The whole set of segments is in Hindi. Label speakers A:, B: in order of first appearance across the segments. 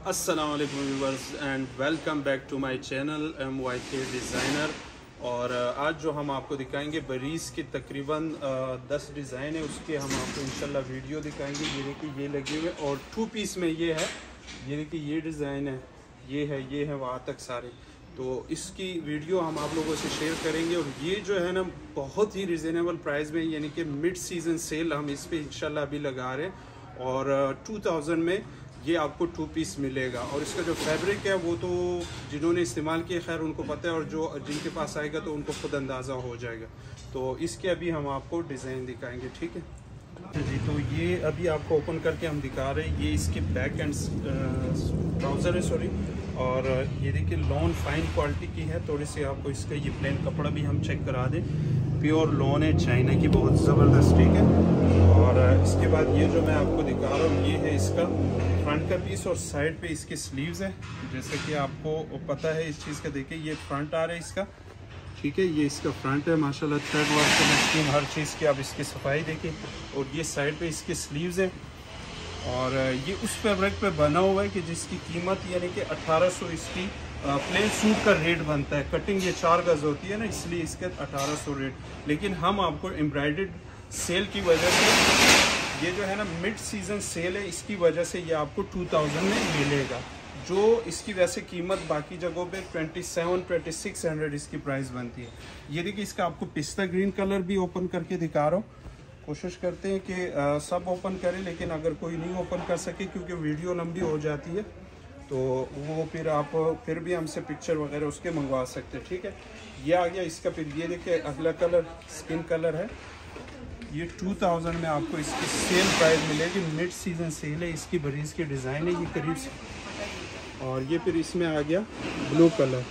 A: अस्सलाम वालेकुम viewers and welcome back to my channel MYK designer. और आज जो हम आपको दिखाएंगे बरीज़ की तकरीबन 10 डिज़ाइन है, उसके हम आपको इंशाल्लाह वीडियो दिखाएंगे। ये देखिए ये लगे हुए और 2 पीस में ये है। ये देखिए ये डिज़ाइन है, ये है वहाँ तक सारे। तो इसकी वीडियो हम आप लोगों से शेयर करेंगे। और ये जो है ना बहुत ही रिजनेबल प्राइस में, यानी कि मिड सीज़न सेल हम इस पर इंशाल्लाह अभी लगा रहे हैं। और 2000 में ये आपको 2 पीस मिलेगा। और इसका जो फैब्रिक है वो तो जिन्होंने इस्तेमाल किया खैर उनको पता है, और जो जिनके पास आएगा तो उनको खुद अंदाज़ा हो जाएगा। तो इसके अभी हम आपको डिज़ाइन दिखाएंगे, ठीक है जी। तो ये अभी आपको ओपन करके हम दिखा रहे हैं। ये इसके बैक एंड ट्राउज़र है, सॉरी। और ये देखिए लॉन फाइन क्वालिटी की है थोड़ी सी। आपको इसका ये प्लेन कपड़ा भी हम चेक करा दें। प्योर लॉन है, चाइना की, बहुत ज़बरदस्त, ठीक है। और इसके बाद ये जो मैं आपको दिखा रहा हूँ ये है इसका फ्रंट का पीस, और साइड पे इसके स्लीव्स है। जैसे कि आपको पता है इस चीज़ का, देखिए ये फ्रंट आ रहा है इसका, ठीक है। ये इसका फ्रंट है माशाल्लाह, थ्रेड वर्क से स्कीम हर चीज़ की। आप इसकी सफाई देखिए। और ये साइड पे इसके स्लीव्स है। और ये उस फैब्रिक पे बना हुआ है कि जिसकी कीमत यानी कि 1800 इसकी प्लेन सूट का रेट बनता है। कटिंग ये 4 गज होती है ना, इसलिए इसके 1800 रेट। लेकिन हम आपको एम्ब्रॉयडर्ड सेल की वजह से, ये जो है ना मिड सीज़न सेल है, इसकी वजह से ये आपको 2000 में मिलेगा। जो इसकी वैसे कीमत बाकी जगहों पे 2700-2600 इसकी प्राइस बनती है। ये देखिए इसका आपको पिस्ता ग्रीन कलर भी ओपन करके दिखा रहा हूँ। कोशिश करते हैं कि सब ओपन करें, लेकिन अगर कोई नहीं ओपन कर सके क्योंकि वीडियो लंबी हो जाती है तो वो फिर आप फिर भी हमसे पिक्चर वगैरह उसके मंगवा सकते हैं, ठीक है। ये आ गया इसका। फिर ये देखिए अगला कलर स्किन कलर है। ये 2000 में आपको इसकी सेल प्राइस मिलेगी। मिड सीज़न सेल है, इसकी बरीज़ की डिज़ाइन है ये करीब से। और ये फिर इसमें आ गया ब्लू कलर।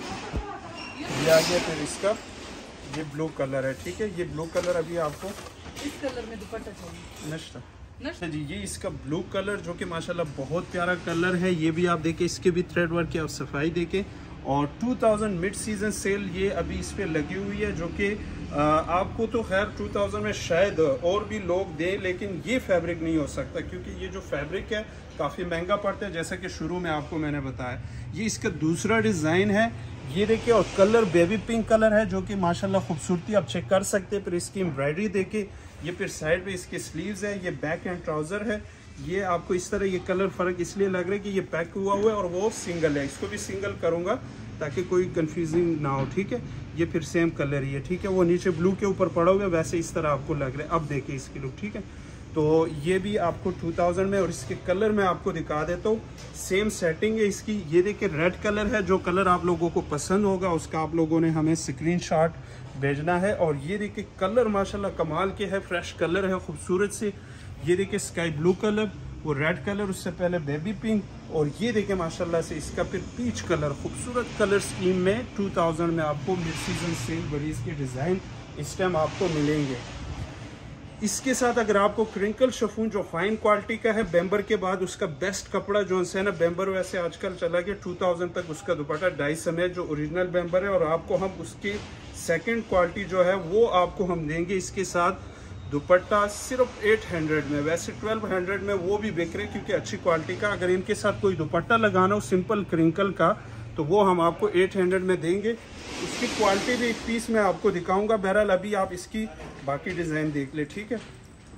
A: ये आ गया फिर इसका ये ब्लू कलर है, ठीक है। ये ब्लू कलर अभी आपको
B: इस कलर में दुपट्टा चाहिए,
A: नश्ता जी। ये इसका ब्लू कलर जो कि माशाल्लाह बहुत प्यारा कलर है। ये भी आप देखें, इसके भी थ्रेड वर्क की आप सफाई देखें। और 2000 मिड सीज़न सेल ये अभी इस पे लगी हुई है, जो कि आपको तो खैर 2000 में शायद और भी लोग दें, लेकिन ये फैब्रिक नहीं हो सकता क्योंकि ये जो फैब्रिक है काफ़ी महंगा पड़ता है। जैसा कि शुरू में आपको मैंने बताया, ये इसका दूसरा डिज़ाइन है। ये देखिए, और कलर बेबी पिंक कलर है जो कि माशाल्लाह खूबसूरती आप चेक कर सकते हैं। फिर इसकी एम्ब्रॉयडरी देखिए। ये फिर साइड पे इसके स्लीव्स है। ये बैक एंड ट्राउज़र है। ये आपको इस तरह ये कलर फ़र्क इसलिए लग रहा है कि ये पैक हुआ हुआ है और वो सिंगल है। इसको भी सिंगल करूँगा ताकि कोई कंफ्यूजिंग ना हो, ठीक है। ये फिर सेम कलर ही है, ठीक है। वो नीचे ब्लू के ऊपर पड़ा हुआ है, वैसे इस तरह आपको लग रहा है। अब देखिए इसकी लुक, ठीक है। तो ये भी आपको 2000 में। और इसके कलर मैं आपको दिखा देता हूँ। सेम सेटिंग है इसकी। ये देखिए रेड कलर है। जो कलर आप लोगों को पसंद होगा उसका आप लोगों ने हमें स्क्रीनशॉट भेजना है। और ये देखिए कलर माशाल्लाह कमाल के है, फ्रेश कलर है, खूबसूरत से। ये देखिए स्काई ब्लू कलर, वो रेड कलर, उससे पहले बेबी पिंक। और ये देखिए माशाल्लाह से इसका फिर पीच कलर, खूबसूरत कलर स्कीम में 2000 में आपको मिड सीजन सेल बरीज़ के डिज़ाइन इस टाइम आपको मिलेंगे। इसके साथ अगर आपको क्रिंकल शिफॉन जो फाइन क्वालिटी का है, बेम्बर के बाद उसका बेस्ट कपड़ा जो है ना, बेम्बर वैसे आजकल चला गया 2000 तक उसका दुपट्टा 2.5 समेत जो ओरिजिनल बेम्बर है। और आपको हम उसकी सेकंड क्वालिटी जो है वो आपको हम देंगे इसके साथ दुपट्टा सिर्फ 800 में। वैसे 1200 में वो भी बिक रहे क्योंकि अच्छी क्वालिटी का। अगर इनके साथ कोई दुपट्टा लगाना हो सिंपल क्रिंकल का तो वो हम आपको 800 में देंगे। उसकी क्वालिटी भी एक पीस में आपको दिखाऊंगा। बहरहाल अभी आप इसकी बाकी डिज़ाइन देख ले, ठीक है।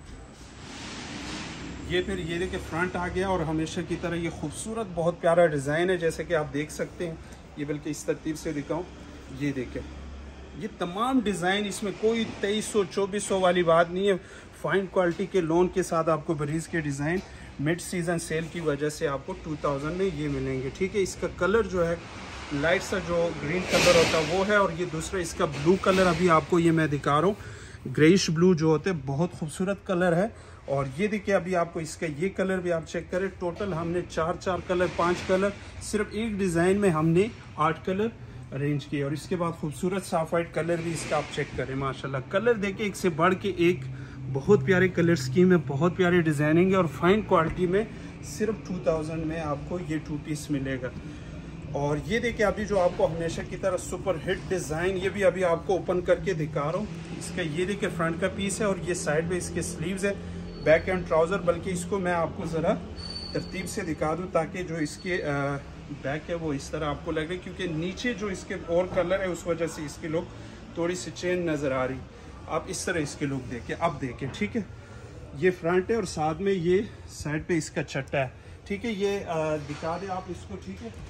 A: ये फिर ये देखिए फ्रंट आ गया। और हमेशा की तरह ये खूबसूरत बहुत प्यारा डिज़ाइन है, जैसे कि आप देख सकते हैं। ये बल्कि इस तरतीब से दिखाऊं, ये देखें ये तमाम डिज़ाइन, इसमें कोई 2300-2400 वाली बात नहीं है। फाइन क्वालिटी के लोन के साथ आपको बरीज़ के डिज़ाइन मिड सीज़न सेल की वजह से आपको 2000 में ये मिलेंगे, ठीक है। इसका कलर जो है लाइट सा जो ग्रीन कलर होता है वो है। और ये दूसरा इसका ब्लू कलर अभी आपको ये मैं दिखा रहा हूँ। ग्रेइश ब्लू जो होते हैं, बहुत खूबसूरत कलर है। और ये देखिए अभी आपको इसका ये कलर भी आप चेक करें। टोटल हमने 4 कलर 5 कलर, सिर्फ एक डिज़ाइन में हमने 8 कलर अरेंज किए। और इसके बाद खूबसूरत साफ वाइट कलर भी इसका आप चेक करें। माशाल्लाह कलर देखिए एक से बढ़ के एक, बहुत प्यारे कलर स्कीम है, बहुत प्यारे डिज़ाइनिंग है। और फाइन क्वालिटी में सिर्फ 2000 में आपको ये 2 पीस मिलेगा। और ये देखिए अभी जो आपको हमेशा की तरह सुपर हिट डिज़ाइन, ये भी अभी आपको ओपन करके दिखा रहा हूँ। इसका ये देखिए फ्रंट का पीस है और ये साइड में इसके स्लीव्स है, बैक एंड ट्राउज़र। बल्कि इसको मैं आपको ज़रा तरतीब से दिखा दूँ ताकि जो इसके बैक है वो इस तरह आपको लग रही, क्योंकि नीचे जो इसके और कलर है उस वजह से इसकी लुक थोड़ी सी चेंज नज़र आ रही। आप इस तरह इसकी लुक देखें, अब देखें, ठीक है। ये फ्रंट है और साथ में ये साइड पे इसका चट्टा है, ठीक है। ये दिखा दें आप इसको, ठीक है।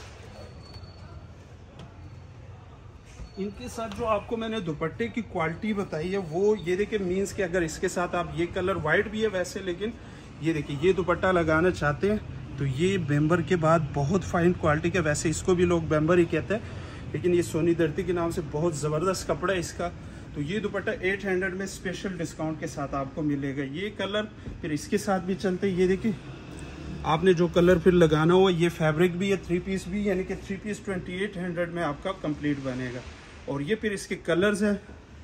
A: इनके साथ जो आपको मैंने दुपट्टे की क्वालिटी बताई है वो ये देखिए, मीन्स कि अगर इसके साथ आप ये कलर वाइट भी है वैसे, लेकिन ये देखिए ये दुपट्टा लगाना चाहते हैं तो ये बेम्बर के बाद बहुत फाइन क्वालिटी का, वैसे इसको भी लोग बेम्बर ही कहते हैं, लेकिन ये सोनी धरती के नाम से बहुत ज़बरदस्त कपड़ा है इसका। तो ये दुपट्टा 800 में स्पेशल डिस्काउंट के साथ आपको मिलेगा। ये कलर फिर इसके साथ भी चलते हैं, ये देखिए आपने जो कलर फिर लगाना हो, ये फैब्रिक भी है 3 पीस भी, यानी कि 3 पीस 2800 में आपका कंप्लीट बनेगा। और ये फिर इसके कलर्स हैं,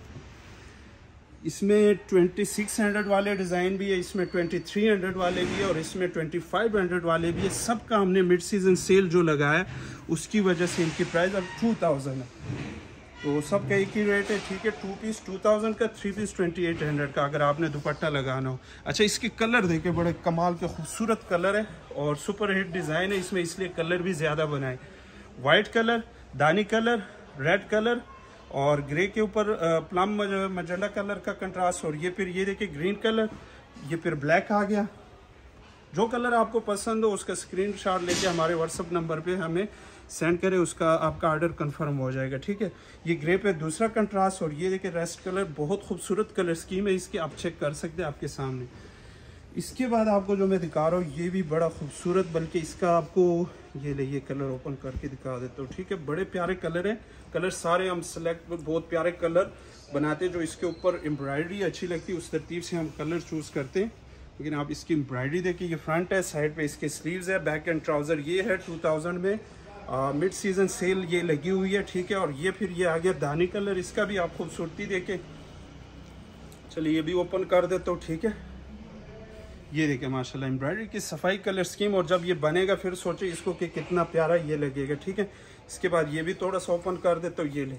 A: इसमें 2600 वाले डिज़ाइन भी है, इसमें 2300 वाले भी है और इसमें 2500 वाले भी है। सबका हमने मिड सीज़न सेल जो लगाया उसकी वजह से इनकी प्राइस अब 2000 है, तो सबका एक ही रेट है, ठीक है। 2 पीस 2000 का, 3 पीस 2800 का अगर आपने दुपट्टा लगाना हो। अच्छा, इसके कलर देखे, बड़े कमाल के खूबसूरत कलर है और सुपर हिट डिज़ाइन है इसमें, इसलिए कलर भी ज़्यादा बनाए। वाइट कलर, दानी कलर, रेड कलर और ग्रे के ऊपर प्लम मजेंडा कलर का कंट्रास्ट, और ये फिर ये देखिए ग्रीन कलर, ये फिर ब्लैक आ गया। जो कलर आपको पसंद हो उसका स्क्रीनशॉट लेके हमारे व्हाट्सअप नंबर पे हमें सेंड करें, उसका आपका ऑर्डर कंफर्म हो जाएगा, ठीक है। ये ग्रे पे दूसरा कंट्रास्ट और ये देखिए रेस्ट कलर, बहुत खूबसूरत कलर स्कीम है इसकी, आप चेक कर सकते हैं आपके सामने। इसके बाद आपको जो मैं दिखा रहा हूँ ये भी बड़ा खूबसूरत, बल्कि इसका आपको ये कलर ओपन करके दिखा देता हूँ, ठीक है। बड़े प्यारे कलर हैं, कलर सारे हम सेलेक्ट बहुत प्यारे कलर बनाते हैं, जो इसके ऊपर एम्ब्रॉयडरी अच्छी लगती है उस तरतीब से हम कलर चूज़ करते हैं। लेकिन आप इसकी एम्ब्रॉयडरी देखिए, ये फ्रंट है, साइड पे इसके स्लीव्स है, बैक एंड ट्राउज़र ये है। 2000 में मिड सीज़न सेल ये लगी हुई है, ठीक है। और ये फिर ये आ गया दानी कलर, इसका भी आप खूबसूरती देखें। चलिए ये भी ओपन कर देता हूँ, ठीक है। ये देखिए माशाल्लाह एम्ब्रॉयडरी की सफाई कलर स्कीम, और जब ये बनेगा फिर सोचे इसको कि कितना प्यारा ये लगेगा, ठीक है। इसके बाद ये भी थोड़ा सा ओपन कर देता हूँ, ये ले,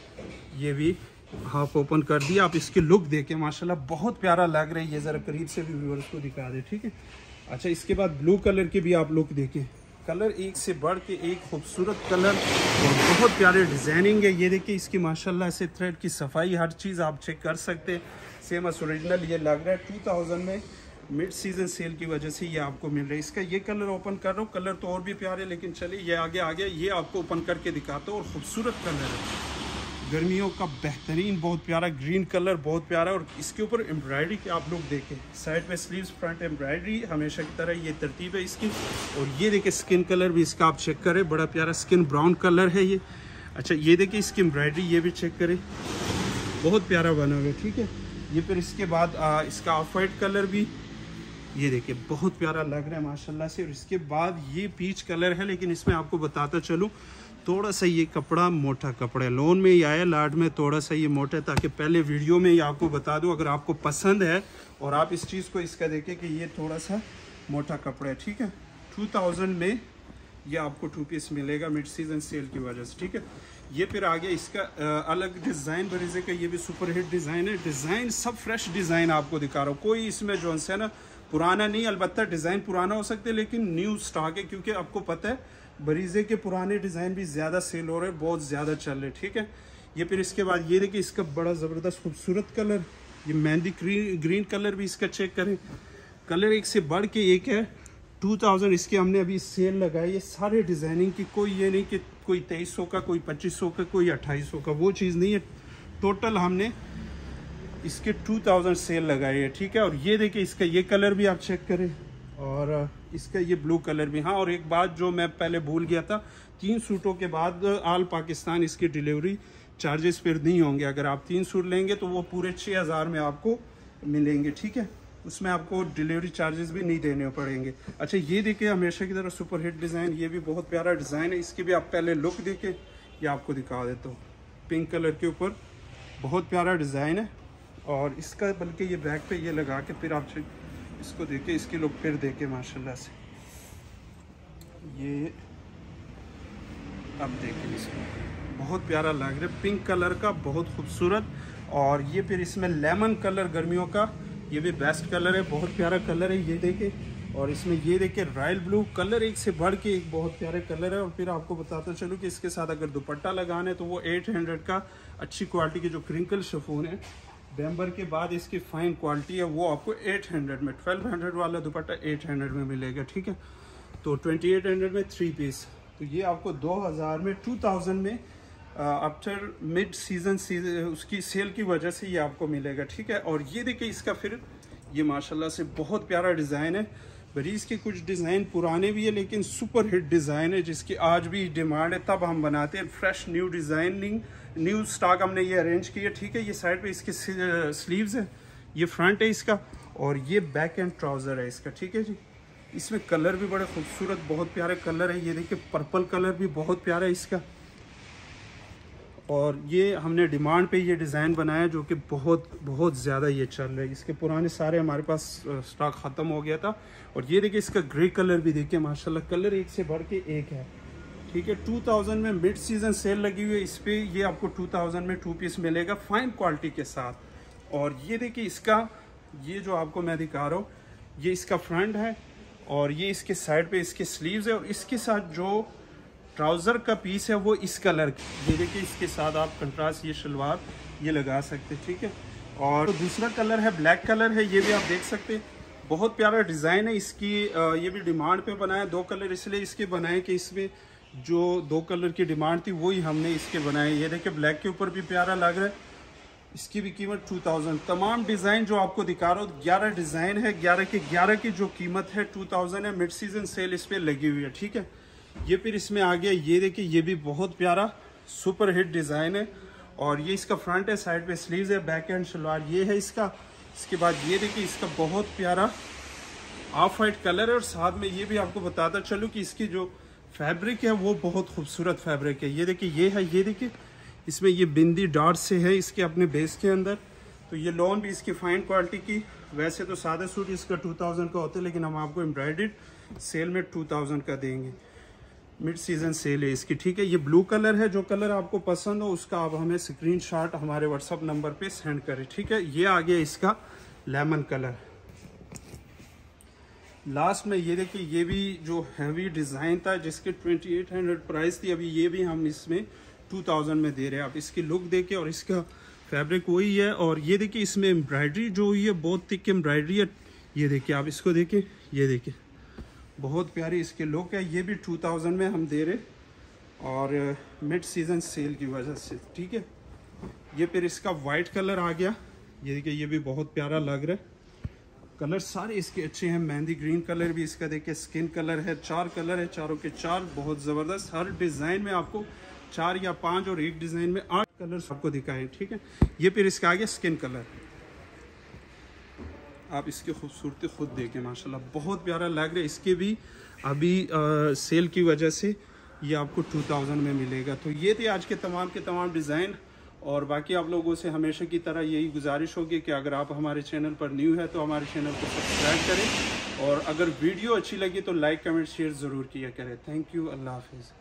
A: ये भी हाफ ओपन कर दिया। आप इसकी लुक देखें माशाल्लाह बहुत प्यारा लग रहा है, ये ज़रा करीब से भी व्यूअर्स को दिखा दे, ठीक है। अच्छा, इसके बाद ब्लू कलर की भी आप लुक देखें, कलर एक से बढ़ के एक खूबसूरत कलर और बहुत प्यारे डिज़ाइनिंग है। ये देखिए इसकी माशाल्लाह से थ्रेड की सफाई, हर चीज़ आप चेक कर सकते हैं, सेम एस ओरिजिनल ये लग रहा है। 2000 में मिड सीज़न सेल की वजह से ये आपको मिल रहा है। इसका ये कलर ओपन कर रहा हूँ, कलर तो और भी प्यारे, लेकिन चलिए ये आगे आ गया, ये आपको ओपन करके दिखाता हूँ। और खूबसूरत कलर है, गर्मियों का बेहतरीन, बहुत प्यारा ग्रीन कलर, बहुत प्यारा। और इसके ऊपर एम्ब्रॉयडरी के आप लोग देखें, साइड पे स्लीव्स, फ्रंट एम्ब्रॉयडरी हमेशा की तरह, ये तरतीब है इसकी। और ये देखिए स्किन कलर भी इसका आप चेक करें, बड़ा प्यारा स्किन ब्राउन कलर है ये। अच्छा, ये देखिए इसकी एम्ब्रॉयडरी, ये भी चेक करें, बहुत प्यारा बना हुआ है, ठीक है। ये फिर इसके बाद इसका ऑफ वाइट कलर भी ये देखिए बहुत प्यारा लग रहा है माशाल्लाह से। और इसके बाद ये पीच कलर है, लेकिन इसमें आपको बताता चलूँ थोड़ा सा ये कपड़ा मोटा कपड़ा है, लोन में ही आया, लाड में थोड़ा सा ये मोटा है, ताकि पहले वीडियो में ही आपको बता दूं अगर आपको पसंद है और आप इस चीज़ को इसका देखें कि ये थोड़ा सा मोटा कपड़ा है, ठीक है। 2000 में ये आपको 2 पीस मिलेगा मिड सीजन सेल की वजह से, ठीक है। ये फिर आ गया इसका अलग डिज़ाइन बरीज़े का, ये भी सुपर हिट डिज़ाइन है। डिज़ाइन सब फ्रेश डिज़ाइन आपको दिखा रहा हूँ, कोई इसमें जो है ना पुराना नहीं, अलबत्ता डिज़ाइन पुराना हो सकते लेकिन न्यू स्टॉक है, क्योंकि आपको पता है बरीज़े के पुराने डिज़ाइन भी ज़्यादा सेल हो रहे हैं, बहुत ज़्यादा चल रहे, ठीक है। ये फिर इसके बाद ये देखिए इसका बड़ा ज़बरदस्त खूबसूरत कलर, ये मेहंदी ग्रीन कलर भी इसका चेक करें, कलर एक से बढ़ के एक है। 2000 इसके हमने अभी सेल लगाई है, सारे डिज़ाइनिंग की, कोई ये नहीं कि कोई 2300 का, कोई 2500 का, कोई 2800 का, वो चीज़ नहीं है। टोटल हमने इसके 2000 सेल लगाई है, ठीक है। और ये देखिए इसका ये कलर भी आप चेक करें, और इसका ये ब्लू कलर भी। हाँ, और एक बात जो मैं पहले भूल गया था, 3 सूटों के बाद ऑल पाकिस्तान इसकी डिलीवरी चार्जेस फिर नहीं होंगे। अगर आप 3 सूट लेंगे तो वो पूरे 6000 में आपको मिलेंगे, ठीक है। उसमें आपको डिलीवरी चार्जेस भी नहीं देने पड़ेंगे। अच्छा, ये देखिए हमेशा की तरह सुपर हिट डिज़ाइन, ये भी बहुत प्यारा डिज़ाइन है, इसकी भी आप पहले लुक देखें, ये आपको दिखा देता हूँ। पिंक कलर के ऊपर बहुत प्यारा डिज़ाइन है, और इसका बल्कि ये बैक पे ये लगा के फिर आप इसको देखें, इसकी लुक फिर देखें माशाल्लाह से। ये अब देखें इसको, बहुत प्यारा लग रहा है, पिंक कलर का, बहुत खूबसूरत। और ये फिर इसमें लेमन कलर गर्मियों का, ये भी बेस्ट कलर है, बहुत प्यारा कलर है। ये देखें और इसमें ये देखिए रॉयल ब्लू कलर, एक से बढ़ के एक बहुत प्यारे कलर है। और फिर आपको बताता चलूँ कि इसके साथ अगर दुपट्टा लगाना है तो वो 800 का अच्छी क्वालिटी के जो क्रिंकल शिफॉन है, बैम्बर के बाद इसकी फाइन क्वालिटी है, वो आपको 800 में, 1200 वाला दुपट्टा 800 में मिलेगा, ठीक है। तो 2800 में 3 पीस, तो ये आपको 2000 में 2000 में आफ्टर मिड सीजन उसकी सेल की वजह से ये आपको मिलेगा, ठीक है। और ये देखिए इसका फिर ये माशाल्लाह से बहुत प्यारा डिज़ाइन है। बरीज़ के कुछ डिज़ाइन पुराने भी है लेकिन सुपर हिट डिज़ाइन है जिसकी आज भी डिमांड है, तब हम बनाते हैं। Fresh new designing, new stock हमने ये अरेंज किया, ठीक है। ये साइड पे इसके स्लीव्स है, ये फ्रंट है इसका, और ये बैक एंड ट्राउज़र है इसका, ठीक है जी। इसमें कलर भी बड़े खूबसूरत बहुत प्यारे कलर है। ये देखिए पर्पल कलर भी बहुत प्यारा है इसका, और ये हमने डिमांड पे ये डिज़ाइन बनाया जो कि बहुत ज़्यादा ये चल रहा है। इसके पुराने सारे हमारे पास स्टॉक ख़त्म हो गया था। और ये देखिए इसका ग्रे कलर भी देखिए माशाल्लाह, कलर एक से बढ़ के एक है, ठीक है। 2000 में मिड सीज़न सेल लगी हुई है, इस पर ये आपको 2000 में 2 पीस मिलेगा फाइन क्वालिटी के साथ। और ये देखिए इसका, ये जो आपको मैं दिखा रहा हूँ, ये इसका फ्रंट है और ये इसके साइड पे इसके स्लीव्स है, और इसके साथ जो ट्राउज़र का पीस है वो इस कलर की, ये देखिए इसके साथ आप कंट्रास्ट ये शलवार ये लगा सकते हैं, ठीक है। और तो दूसरा कलर है ब्लैक कलर है, ये भी आप देख सकते हैं, बहुत प्यारा डिज़ाइन है इसकी। ये भी डिमांड पे बनाया, 2 कलर इसलिए इसके बनाए कि इसमें जो 2 कलर की डिमांड थी वही हमने इसके बनाए। ये देखिए ब्लैक के ऊपर भी प्यारा लग रहा है, इसकी भी कीमत 2000। तमाम डिज़ाइन जो आपको दिखा रहा हूँ 11 डिज़ाइन है, 11 के 11 की जो कीमत है 2000 है। मिड सीजन सेल इस पर लगी हुई है, ठीक है। ये फिर इसमें आ गया, ये देखिए ये भी बहुत प्यारा सुपर हिट डिज़ाइन है, और ये इसका फ्रंट है, साइड पे स्लीव्स है, बैक एंड शलवार ये है इसका। इसके बाद ये देखिए इसका बहुत प्यारा ऑफ वाइट कलर है, और साथ में ये भी आपको बताता चलूँ कि इसकी जो फैब्रिक है वो बहुत खूबसूरत फैब्रिक है। ये देखिए ये है, ये देखिए इसमें ये बिंदी डॉट से है इसके अपने बेस के अंदर। तो ये लॉन भी इसकी फाइन क्वालिटी की। वैसे तो सादा सूट इसका 2000 का होता है, लेकिन हम आपको एम्ब्रॉयडर्ड सेल में 2000 का देंगे। मिड सीजन सेल है इसकी, ठीक है। ये ब्लू कलर है, जो कलर आपको पसंद हो उसका आप हमें स्क्रीनशॉट हमारे व्हाट्सअप नंबर पे सेंड करें, ठीक है। ये आ गया इसका लेमन कलर। लास्ट में ये देखिए ये भी जो हैवी डिज़ाइन था जिसके 2800 प्राइस थी, अभी ये भी हम इसमें 2000 में दे रहे हैं। आप इसकी लुक देखें और इसका फैब्रिक वही है। और ये देखिए इसमें एम्ब्रॉयडरी जो हुई है बहुत थिक एम्ब्रॉयडरी है, ये देखिए आप इसको देखें, ये देखिए बहुत प्यारी इसके लुक है। ये भी 2000 में हम दे रहे, और मिड सीजन सेल की वजह से, ठीक है। ये फिर इसका वाइट कलर आ गया, ये देखिए ये भी बहुत प्यारा लग रहा है। कलर सारे इसके अच्छे हैं, मेहंदी ग्रीन कलर भी इसका देखिए, स्किन कलर है, 4 कलर है, चारों के 4 बहुत ज़बरदस्त। हर डिज़ाइन में आपको 4 या 5 और एक डिज़ाइन में 8 कलर आपको दिखाएं, ठीक है। ये फिर इसका आ गया स्किन कलर, आप इसकी खूबसूरती खुद देखें माशाल्लाह, बहुत प्यारा लग रहा है। इसके भी अभी सेल की वजह से ये आपको 2000 में मिलेगा। तो ये थे आज के तमाम डिज़ाइन, और बाकी आप लोगों से हमेशा की तरह यही गुजारिश होगी कि अगर आप हमारे चैनल पर न्यू है तो हमारे चैनल को सब्सक्राइब करें, और अगर वीडियो अच्छी लगी तो लाइक कमेंट शेयर ज़रूर किया करें। थैंक यू, अल्लाह हाफिज़।